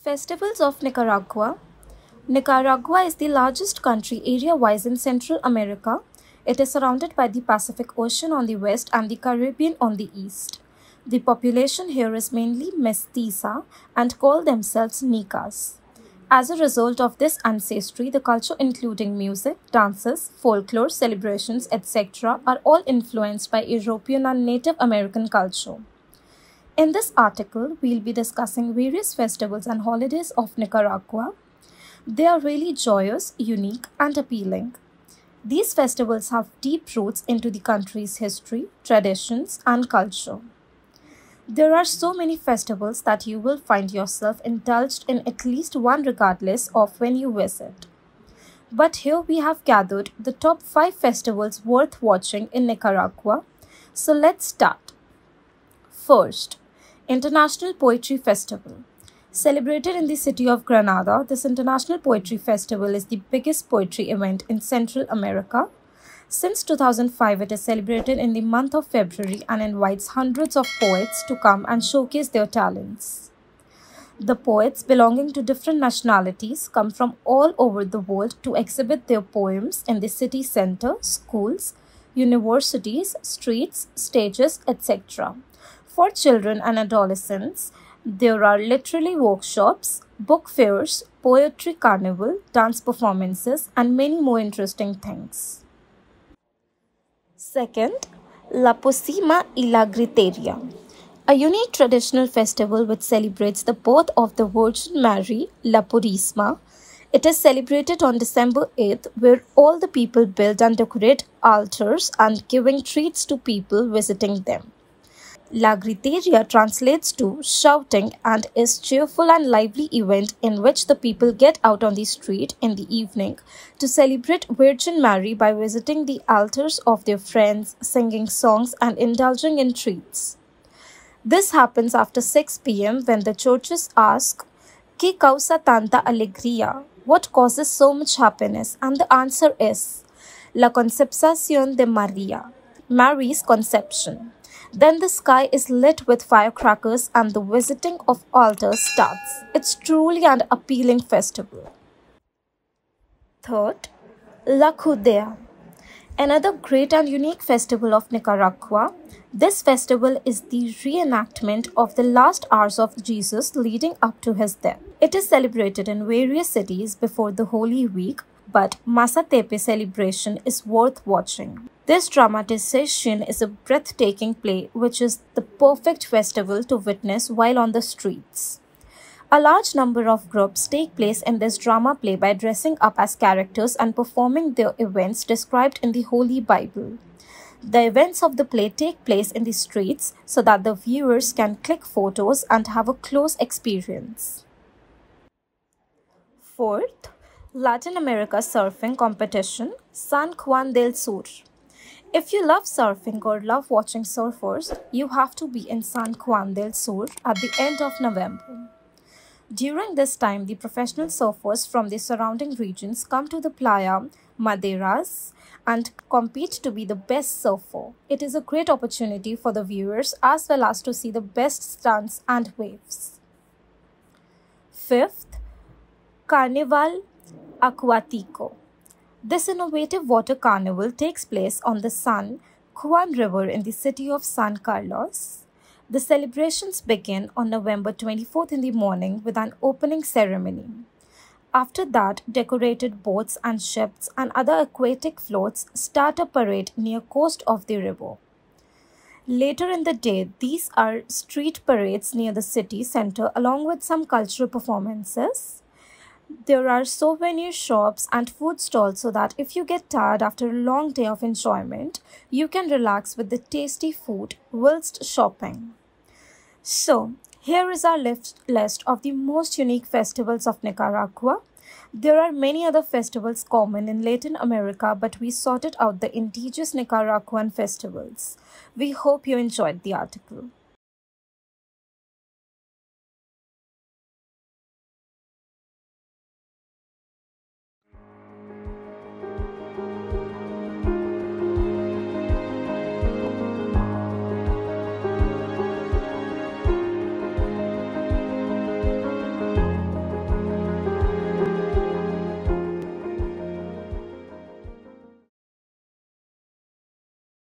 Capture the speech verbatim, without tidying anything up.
Festivals of Nicaragua. Nicaragua is the largest country area-wise in Central America. It is surrounded by the Pacific Ocean on the west and the Caribbean on the east. The population here is mainly mestiza and call themselves Nicas. As a result of this ancestry, the culture including music, dances, folklore, celebrations, et cetera are all influenced by European and Native American culture. In this article, we'll be discussing various festivals and holidays of Nicaragua. They are really joyous, unique, and appealing. These festivals have deep roots into the country's history, traditions, and culture. There are so many festivals that you will find yourself indulged in at least one regardless of when you visit. But here we have gathered the top five festivals worth watching in Nicaragua. So let's start. First, International Poetry Festival. Celebrated in the city of Granada, this International Poetry Festival is the biggest poetry event in Central America. Since two thousand five, it is celebrated in the month of February and invites hundreds of poets to come and showcase their talents. The poets belonging to different nationalities come from all over the world to exhibit their poems in the city center, schools, universities, streets, stages, et cetera. For children and adolescents, there are literary workshops, book fairs, poetry carnival, dance performances, and many more interesting things. Second, La Posima y la Griteria, a unique traditional festival which celebrates the birth of the Virgin Mary, La Purísima. It is celebrated on December eighth, where all the people build and decorate altars and giving treats to people visiting them. La Griteria translates to shouting and is cheerful and lively event in which the people get out on the street in the evening to celebrate Virgin Mary by visiting the altars of their friends, singing songs and indulging in treats. This happens after six p m when the churches ask, ¿Qué causa tanta alegría? What causes so much happiness? And the answer is, La Concepción de María, Mary's conception. Then the sky is lit with firecrackers and the visiting of altars starts. It's truly an appealing festival. Third, La Judea, another great and unique festival of Nicaragua. This festival is the reenactment of the last hours of Jesus leading up to his death. It is celebrated in various cities before the Holy Week, but Masatepe celebration is worth watching. This dramatization is a breathtaking play which is the perfect festival to witness while on the streets. A large number of groups take place in this drama play by dressing up as characters and performing their events described in the Holy Bible. The events of the play take place in the streets so that the viewers can click photos and have a close experience. Fourth, Latin America Surfing Competition, San Juan del Sur. If you love surfing or love watching surfers, you have to be in San Juan del Sur at the end of November. During this time, the professional surfers from the surrounding regions come to the Playa Madeiras and compete to be the best surfer. It is a great opportunity for the viewers as well as to see the best stunts and waves. Fifth, Carnival Acuático. This innovative water carnival takes place on the San Juan River in the city of San Carlos. The celebrations begin on November twenty-fourth in the morning with an opening ceremony. After that, decorated boats and ships and other aquatic floats start a parade near coast of the river. Later in the day, these are street parades near the city center along with some cultural performances. There are souvenir shops and food stalls so that if you get tired after a long day of enjoyment, you can relax with the tasty food whilst shopping. So, here is our list list of the most unique festivals of Nicaragua. There are many other festivals common in Latin America, but we sorted out the indigenous Nicaraguan festivals. We hope you enjoyed the article.